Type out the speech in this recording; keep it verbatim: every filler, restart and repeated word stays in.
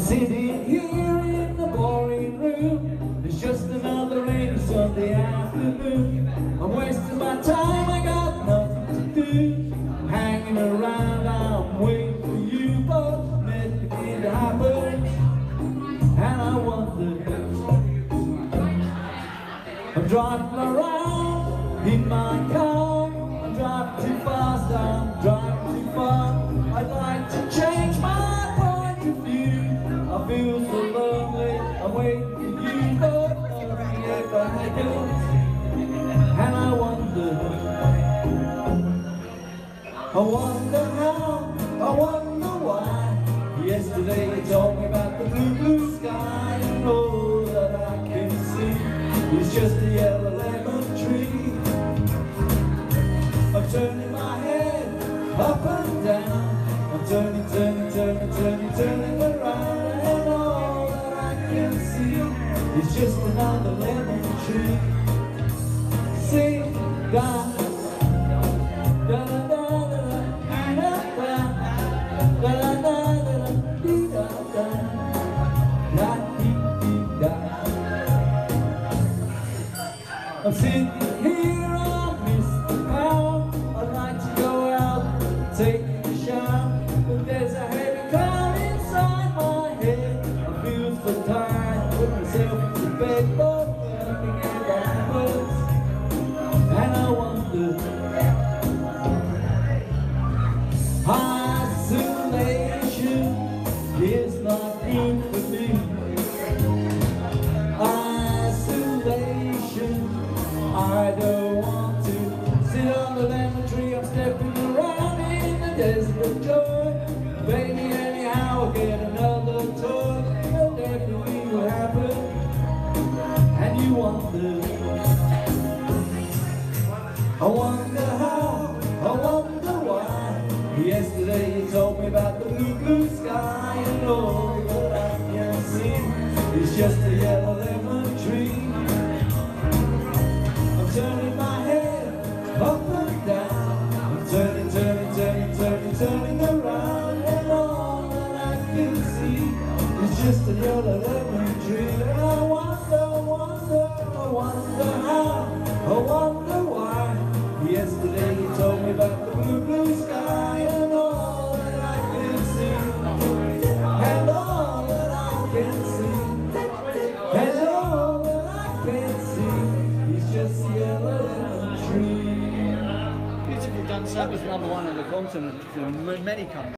Sitting here in the boring room, it's just another rainy Sunday afternoon. I'm wasting my time, I got nothing to do. Hanging around, I'm waiting for you, but nothing can happen. And I wonder, I'm driving around in my car. I'm driving too fast, I'm driving too far. I'd like to change my point of view. I feel so lonely, I'm waiting for you, but nothing ever happens. And I wonder, I wonder how, I wonder why. Yesterday you told me about the blue, blue sky, and all that I can see is just a yellow lemon tree. I'm turning my head up and down, I'm turning, turning, turning, turning, turning around, and all that I can see is just another lemon tree. Sing, da, da, da, da, da, da, da, da, da, dee, da, da, da, dee, dee, da. I'm sitting here on Mister Power. I'd like to go out, take a shower, but there's a heavy cloud inside my head. I feel so tired, put myself into bed, but nothing ever happens. And I wonder, isolation is not good for me. Isolation, I don't want to sit on the lemon tree. I'm stepping around in the desert of joy. Baby, anyhow, I'll get another toy, and everything will happen. And you wonder, I wonder how, I wonder why. Yesterday you told me about the blue, blue sky, and all that I can see is just a yellow lemon tree. I'm turning my head up and down, I'm turning, turning, turning, turning, turning around, and all that I can see is just a yellow lemon tree. And I wonder, wonder, I wonder how, I wonder why. Yesterday you told me about the blue, blue sky, and all that I can see, and all that I can see, and all that I can see is just a yellow lemon tree. Beautiful Dancer was number one on the continent for many countries.